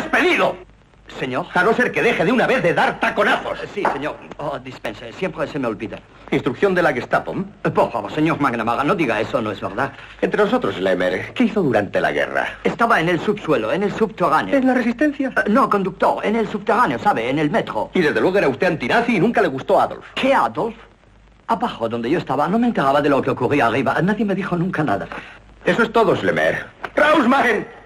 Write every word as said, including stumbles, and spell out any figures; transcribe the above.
despedido! Señor. A no ser que deje de una vez de dar taconazos. Sí, señor. Oh, dispense, siempre se me olvida. Instrucción de la Gestapo. Por favor, señor McNamara, no diga eso, no es verdad. Entre nosotros, Lemmer, ¿qué hizo durante la guerra? Estaba en el subsuelo, en el subterráneo. ¿En la Resistencia? Uh, no, conductor, en el subterráneo, ¿sabe? En el metro. Y desde luego era usted antinazi y nunca le gustó Adolf. ¿Qué Adolf? Abajo, donde yo estaba, no me enteraba de lo que ocurría arriba. Nadie me dijo nunca nada. Eso es todo, Lemmer. ¡Rausmagen!